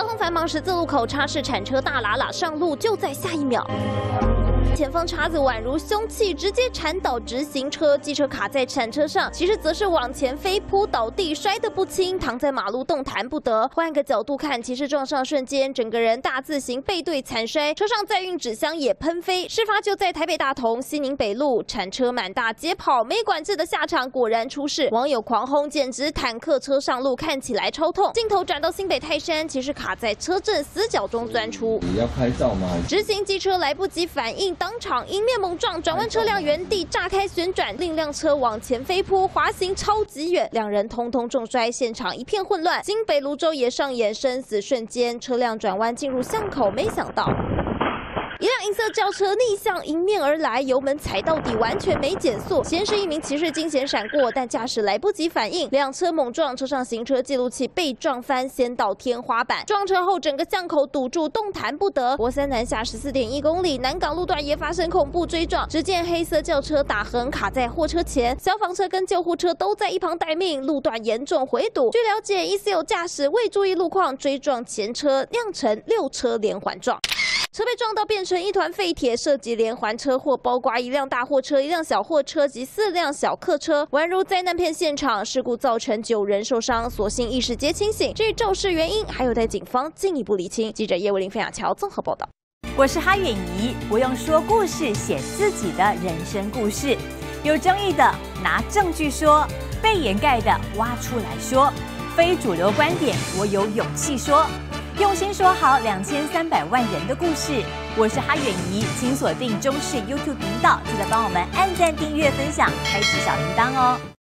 交通繁忙十字路口插式铲车大喇喇上路，就在下一秒。 前方叉子宛如凶器，直接铲倒直行车，机车卡在铲车上，骑士则是往前飞扑倒地，摔得不轻，躺在马路动弹不得。换个角度看，骑士撞上瞬间，整个人大字形背对惨摔，车上载运纸箱也喷飞。事发就在台北大同西宁北路，铲车满大街跑，没管制的下场果然出事，网友狂轰，简直坦克车上路，看起来超痛。镜头转到新北泰山，骑士卡在车阵死角中钻出， 你要拍照吗？直行机车来不及反应。 当场迎面猛撞，转弯车辆原地炸开旋转，另辆车往前飞扑，滑行超级远，两人通通重摔，现场一片混乱。新北芦洲也上演生死瞬间，车辆转弯进入巷口，没想到。 一辆银色轿车逆向迎面而来，油门踩到底，完全没减速。先是一名骑士惊险闪过，但驾驶来不及反应，两车猛撞，车上行车记录器被撞翻，掀到天花板。撞车后，整个巷口堵住，动弹不得。国三南下14.1公里，南港路段也发生恐怖追撞。只见黑色轿车打横卡在货车前，消防车跟救护车都在一旁待命，路段严重回堵。据了解，疑似有驾驶未注意路况追撞前车，酿成6车连环撞。 车被撞到变成一团废铁，涉及连环车祸，包括一辆大货车、一辆小货车及4辆小客车，宛如灾难片现场。事故造成9人受伤，所幸意识皆清醒。至于肇事原因，还有待警方进一步厘清。记者叶伟林、费亚乔综合报道。 我是哈远怡，不用说故事，写自己的人生故事。有争议的拿证据说，被掩盖的挖出来说，非主流观点我有勇气说。 用心说好2300万人的故事，我是哈远怡，请锁定中视 YouTube 频道，记得帮我们按赞、订阅、分享，开启小铃铛哦。